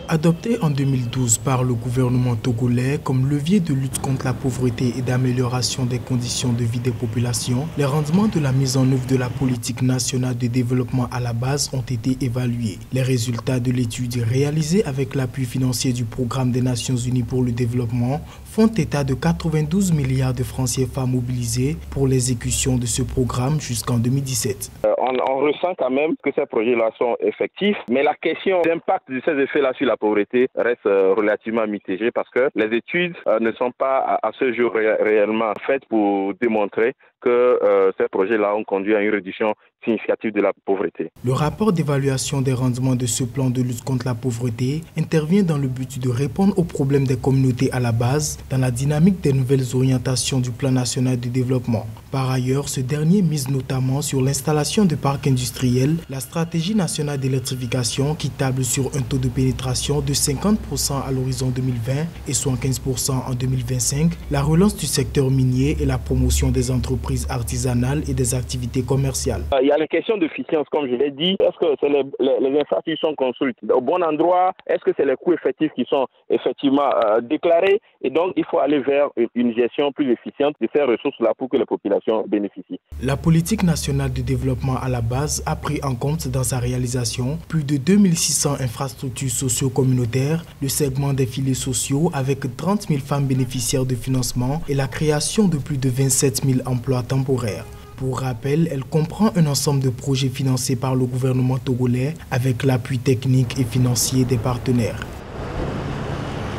Adopté en 2012 par le gouvernement togolais comme levier de lutte contre la pauvreté et d'amélioration des conditions de vie des populations, les rendements de la mise en œuvre de la politique nationale de développement à la base ont été évalués. Les résultats de l'étude réalisée avec l'appui financier du Programme des Nations Unies pour le développement font état de 92 milliards de francs CFA mobilisés pour l'exécution de ce programme jusqu'en 2017. On ressent quand même que ces projets-là sont effectifs, mais la question d'impact de ces effets-là sur la pauvreté reste relativement mitigée parce que les études ne sont pas à ce jour réellement faites pour démontrer que ces projets-là ont conduit à une réduction significative de la pauvreté. Le rapport d'évaluation des rendements de ce plan de lutte contre la pauvreté intervient dans le but de répondre aux problèmes des communautés à la base dans la dynamique des nouvelles orientations du plan national de développement. Par ailleurs, ce dernier mise notamment sur l'installation de parcs industriels, la stratégie nationale d'électrification qui table sur un taux de pénétration de 50% à l'horizon 2020 et 75% en 2025, la relance du secteur minier et la promotion des entreprises artisanales et des activités commerciales. Il y a les questions d'efficience, comme je l'ai dit. Est-ce que c'est les infrastructures qui sont construites au bon endroit? Est-ce que c'est les coûts effectifs qui sont effectivement déclarés? Et donc, il faut aller vers une gestion plus efficiente de ces ressources-là pour que les populations bénéficient. La politique nationale de développement à la base a pris en compte dans sa réalisation plus de 2600 infrastructures socio-communautaires, le segment des filets sociaux avec 30 000 femmes bénéficiaires de financement et la création de plus de 27 000 emplois temporaires. Pour rappel, elle comprend un ensemble de projets financés par le gouvernement togolais avec l'appui technique et financier des partenaires.